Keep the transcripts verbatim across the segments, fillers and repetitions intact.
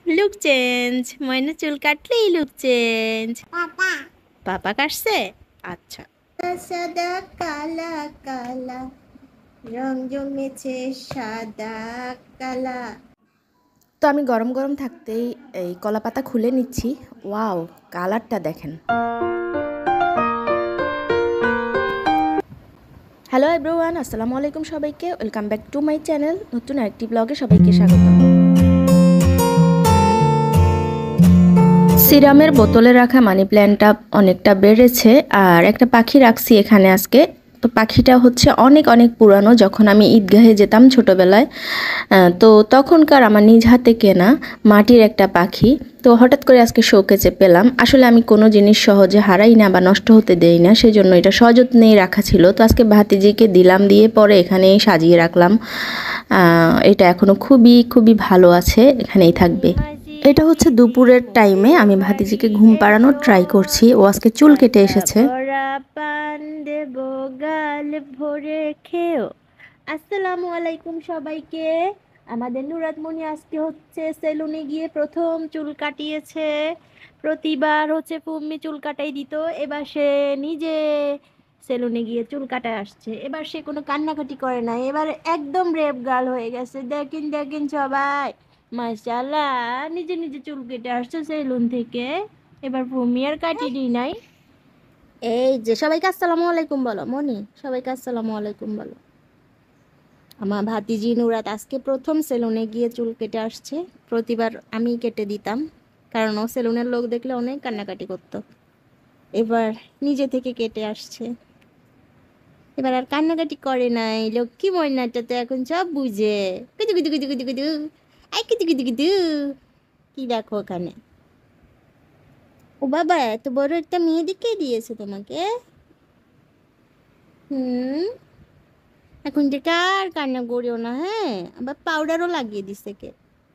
Look change. Moyna চুল কাটলেই look change. পাপা পাপা কাটছে? আচ্ছা। সাদা কালা কালা রং জমেছে সাদা কালা। তো আমি গরম গরম থাকতেই এই কলা পাতা খুলে নিচ্ছি। ওয়াও, কালারটা দেখেন। হ্যালো এভরিওয়ান, আসসালামু আলাইকুম সবাইকে। Welcome back to my channel. নতুন একটি ব্লগে সবাইকে স্বাগত। সিরামের বোতলে রাখা মানি প্ল্যান্টটা অনেকটা বেড়েছে, আর একটা পাখি রাখছি এখানে আজকে। তো পাখিটা হচ্ছে অনেক অনেক পুরানো, যখন আমি ঈদগাহে যেতাম ছোটোবেলায়, তো তখনকার আমার নিজ হাতে কেনা মাটির একটা পাখি। তো হঠাৎ করে আজকে শোকেজে পেলাম। আসলে আমি কোনো জিনিস সহজে হারাই না বা নষ্ট হতে দেই না, সেজন্য এটা সযত্নেই রাখা ছিল। তো আজকে ভাতিজিকে দিলাম, দিয়ে পরে এখানেই সাজিয়ে রাখলাম। এটা এখনও খুবই খুবই ভালো আছে, এখানেই থাকবে। এটা হচ্ছে দুপুরের টাইমে আমি ভাতিজিকে ঘুম পাড়ানোর ট্রাই করছি। ও আজকে চুল কেটে এসেছে। পান দেব গাল ভরে খেও। আসসালামু আলাইকুম সবাইকে। আমাদের নুরাত মনি আজকে হচ্ছে সেলুনে গিয়ে প্রথম চুল কাটিয়েছে। প্রতিবার হচ্ছে ফুম্মি চুল কাটাই দিত, এবার সে নিজে সেলুনে গিয়ে চুল কাটায় আসছে। এবার সে কোনো কান্নাকাটি করে না, এবার একদম রেপ গার্ল হয়ে গেছে। দেখেন দেখেন সবাই, মাশাআল্লাহ, নিজে নিজে চুল কেটে আসছে সেলুন থেকে। এবার ফুম্মি আর কাটিয়ে দিই নাই। এই যে সবাইকে আসসালামু আলাইকুম বলো মনি, সবাইকে আসসালামু আলাইকুম বলো। আমার ভাতিজি নুরাত আজকে প্রথম সেলুনে গিয়ে চুল কেটে আসছে। প্রতিবার আমি কেটে দিতাম, কারণ ও সেলুনের লোক দেখলে অনেক কান্নাকাটি করতো। এবার নিজে থেকে কেটে আসছে, এবার আর কান্নাকাটি করে নাই। লক্ষ্মী ময়নাটা তো এখন সব বুঝে। কুদু কুদু কুদু কুদু কুদু, আই কুদু কুদু কুদু। কি দেখো ওখানে? ও বাবা, এত বড় একটা মেহেদি কে দিয়েছে তোমাকে? হুম, এখন থেকে আর কান্না করিও না, হ্যাঁ? আবার পাউডারও লাগিয়ে দিছে কে?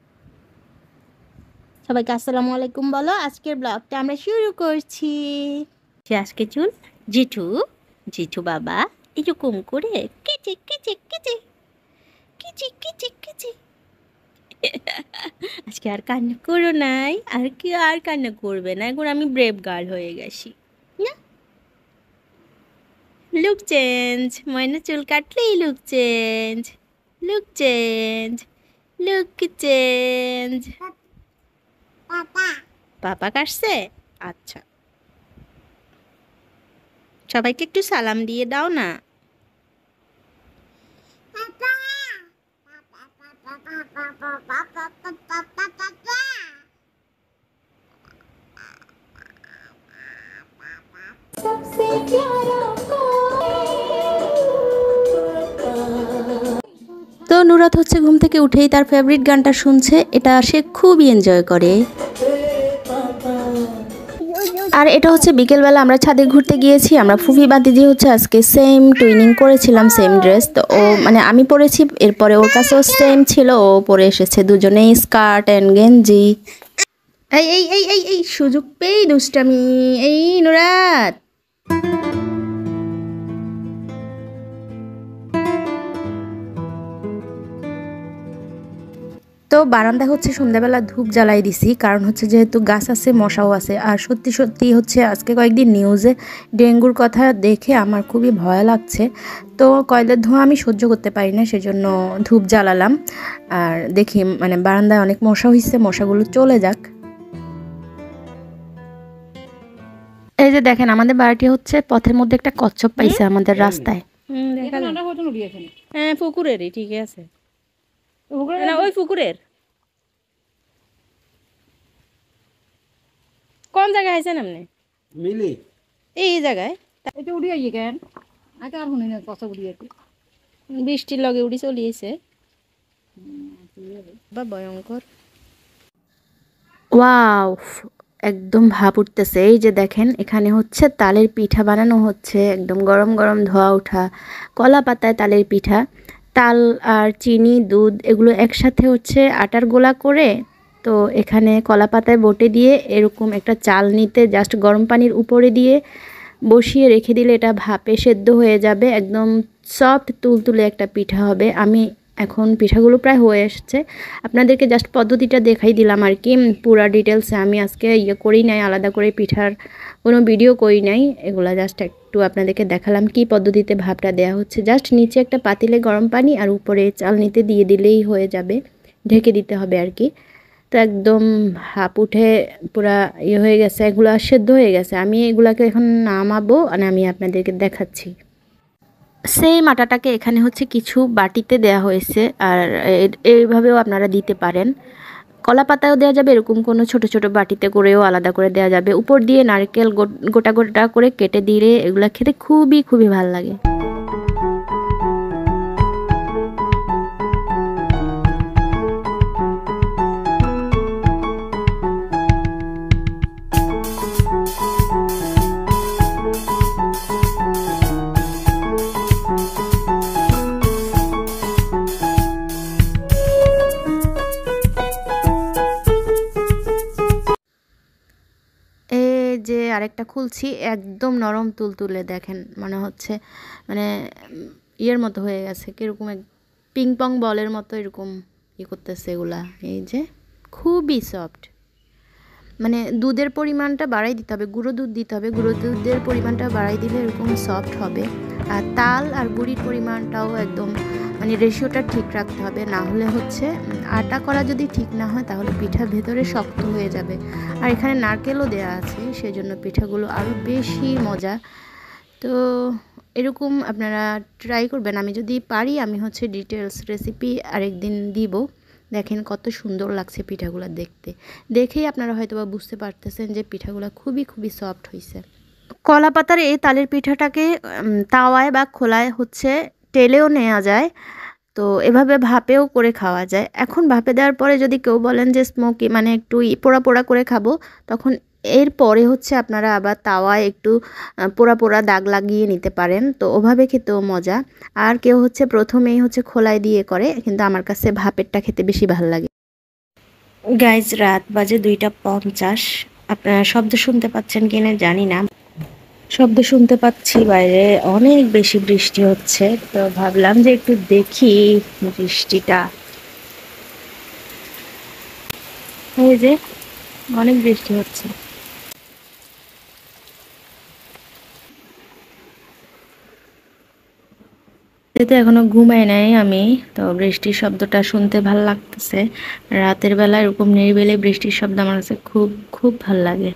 সবাইকে আসসালামু আলাইকুম বলো। আজকের ব্লগটা আমরা শুরু করছি। আজকে চুল জিঠু, জিঠু বাবা এরকম করে কেচে কেচে কেচে কিচি কিচি কিচি। আজকে আর কান্না করো নাই, আর কি আর কান্না করবে না। এখন আমি ব্রেভ গার্ল হয়ে গেছি না। Look change. ময়না চুল কাটলেই look change. Look change, look change. পাপা পাপা কাটছে? আচ্ছা। সবাইকে একটু সালাম দিয়ে দাও না। পাপা পাপা পাপা পাপা পাপা পাপা পাপা। सबसे प्यारा তো নুরাত হচ্ছে ঘুম থেকে উঠেই তার ফেভারিট গানটা শুনছে। এটা সে খুবই এনজয় করে। আর এটা হচ্ছে বিকেলবেলা আমরা ছাদে ঘুরতে গিয়েছি। আমরা ফুফি বাতিজি হচ্ছে আজকে সেম টুইনিং করেছিলাম, সেম ড্রেস। তো ও মানে আমি পরেছি, এরপরে ওর কাছেও সেম ছিল, ও পরে এসেছে। দুজনেই স্কার্ট অ্যান্ড গেঞ্জি। এই এই এই এই এই সুযোগ পেয়েই দুষ্টামি। এই নুরাত, তো বারান্দায় হচ্ছে সন্ধ্যাবেলা ধূপ জ্বালাই দিছি, কারণ হচ্ছে যেহেতু গাছ আছে, মশাও আছে। আর সত্যি সত্যি হচ্ছে আজকে কয়েকদিন নিউজে ডেঙ্গুর কথা দেখে আমার খুবই ভয় লাগছে। তো কয়লার ধোঁয়া আমি সহ্য করতে পারি না, সেজন্য ধূপ জ্বালালাম। আর দেখি মানে বারান্দায় অনেক মশা হয়েছে, মশাগুলো চলে যাক। এই যে দেখেন, আমাদের বাড়িটি হচ্ছে পথের মধ্যে একটা কচ্ছপ পাইছে আমাদের রাস্তায়। হ্যাঁ, পুকুরেরই, ঠিক আছে। না, ওই পুকুরের কোন জায়গায় আছেন আপনি? মিলি এই জায়গায় এটা উড়ি আইয়ে কেন আগে আর শুনি না কথা উড়ি আইতে বৃষ্টির লগে উড়ি চলিয়েছে বা ভয়ঙ্কর। ওয়াও, একদম ভাপ উঠতেছে। এই যে দেখেন, এখানে হচ্ছে তালের পিঠা বানানো হচ্ছে, একদম গরম গরম ধোয়া ওঠা কলা পাতায় তালের পিঠা। তাল আর চিনি, দুধ এগুলো একসাথে হচ্ছে আটার গোলা করে, তো এখানে কলা পাতায় বটে দিয়ে এরকম একটা চাল নিতে জাস্ট গরম পানির উপরে দিয়ে বসিয়ে রেখে দিলে এটা ভাপে সেদ্ধ হয়ে যাবে। একদম সফট তুলতুলে একটা পিঠা হবে। আমি এখন পিঠাগুলো প্রায় হয়ে এসছে। আপনাদেরকে জাস্ট পদ্ধতিটা দেখাই দিলাম আর কি, পুরা ডিটেলসে আমি আজকে ইয়ে করি নাই, আলাদা করে পিঠার কোনো ভিডিও করি নাই, এগুলা জাস্ট একটু আপনাদেরকে দেখালাম কি পদ্ধতিতে ভাপটা দেওয়া হচ্ছে। জাস্ট নিচে একটা পাতিলে গরম পানি আর উপরে চালনিতে দিয়ে দিলেই হয়ে যাবে, ঢেকে দিতে হবে আর কি। তো একদম ভাপ উঠে পুরা ইয়ে হয়ে গেছে, এগুলো সেদ্ধ হয়ে গেছে। আমি এগুলাকে এখন নামাবো আর আমি আপনাদেরকে দেখাচ্ছি। সেই আটাটাকে এখানে হচ্ছে কিছু বাটিতে দেয়া হয়েছে, আর এইভাবেও আপনারা দিতে পারেন। কলা পাতাও দেওয়া যাবে, এরকম কোনো ছোট ছোট বাটিতে করেও আলাদা করে দেওয়া যাবে। উপর দিয়ে নারকেল গোটা গোটা করে কেটে দিলে এগুলা খেতে খুবই খুবই ভালো লাগে। যে আরেকটা খুলছি, একদম নরম তুলতুলে, দেখেন মনে হচ্ছে মানে ইয়ের মতো হয়ে গেছে, কীরকম পিং পং বলের মতো এরকম ই করতেছে এগুলা। এই যে খুবই সফট, মানে দুধের পরিমাণটা বাড়াই দিতে হবে, গুঁড়ো দুধ দিতে হবে, গুঁড়ো দুধের পরিমাণটা বাড়াই দিলে এরকম সফট হবে। আর তাল আর গুঁড়ির পরিমাণটাও একদম মানে রেশিওটা ঠিক রাখতে হবে, না হলে হচ্ছে আটা করা যদি ঠিক না হয় তাহলে পিঠা ভেতরে শক্ত হয়ে যাবে। আর এখানে নারকেলও দেওয়া আছে, সেজন্য পিঠাগুলো আরও বেশি মজা। তো এরকম আপনারা ট্রাই করবেন, আমি যদি পারি আমি হচ্ছে ডিটেলস রেসিপি আরেকদিন দিব। দেখেন কত সুন্দর লাগছে পিঠাগুলো দেখতে, দেখেই আপনারা হয়তো বা বুঝতে পারতেছেন যে পিঠাগুলো খুবই খুবই সফট হয়েছে। কলা পাতার এই তালের পিঠাটাকে তাওয়ায় বা খোলায় হচ্ছে টেলেও নেওয়া যায়, তো এভাবে ভাপেও করে খাওয়া যায়। এখন ভাপে দেওয়ার পরে যদি কেউ বলেন যে স্মোকি মানে একটু পোড়া পোড়া করে খাবো, তখন এরপরে হচ্ছে আপনারা আবার তাওয়ায় একটু পোড়া পোড়া দাগ লাগিয়ে নিতে পারেন, তো ওভাবে খেতেও মজা। আর কেউ হচ্ছে প্রথমেই হচ্ছে খোলায় দিয়ে করে, কিন্তু আমার কাছে ভাপেরটা খেতে বেশি ভালো লাগে। গাইজ রাত বাজে দুইটা পঞ্চাশ, আপনারা শব্দ শুনতে পাচ্ছেন কিনা জানি না, শব্দ শুনতে পাচ্ছি বাইরে অনেক বেশি বৃষ্টি হচ্ছে, তো ভাবলাম যে একটু দেখি বৃষ্টিটা। এই যে অনেক বৃষ্টি হচ্ছে। যেহেতু এখনো ঘুমাই নাই আমি, তো বৃষ্টির শব্দটা শুনতে ভাল লাগতেছে। রাতের বেলা এরকম নিরিবিলি বৃষ্টির শব্দ আমার কাছে খুব খুব ভাল লাগে।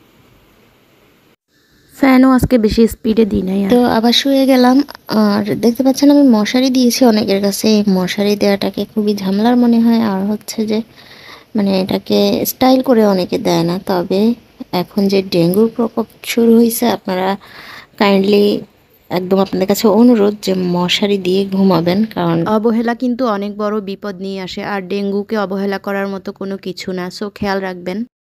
ফ্যানও আজকে বেশি স্পিডে দিই নাই, তো আবার শুয়ে গেলাম। আর দেখতে পাচ্ছেন আমি মশারি দিয়েছি অনেকের কাছে, মশারি দেওয়াটাকে খুবই ঝামেলার মনে হয়, আর হচ্ছে যে মানে এটাকে স্টাইল করে অনেকে দেয় না। তবে এখন যে ডেঙ্গুর প্রকোপ শুরু হয়েছে, আপনারা কাইন্ডলি একদম আপনাদের কাছে অনুরোধ যে মশারি দিয়ে ঘুমাবেন, কারণ অবহেলা কিন্তু অনেক বড় বিপদ নিয়ে আসে, আর ডেঙ্গুকে অবহেলা করার মতো কোনো কিছু না, সো খেয়াল রাখবেন।